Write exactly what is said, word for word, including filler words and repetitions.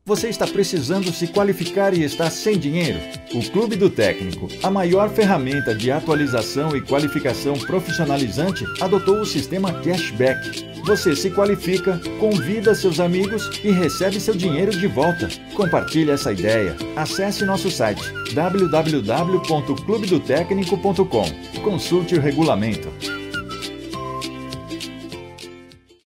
Você está precisando se qualificar e está sem dinheiro? O Clube do Técnico, a maior ferramenta de atualização e qualificação profissionalizante, adotou o sistema Cashback. Você se qualifica, convida seus amigos e recebe seu dinheiro de volta. Compartilhe essa ideia. Acesse nosso site w w w ponto clube do técnico ponto com. Consulte o regulamento.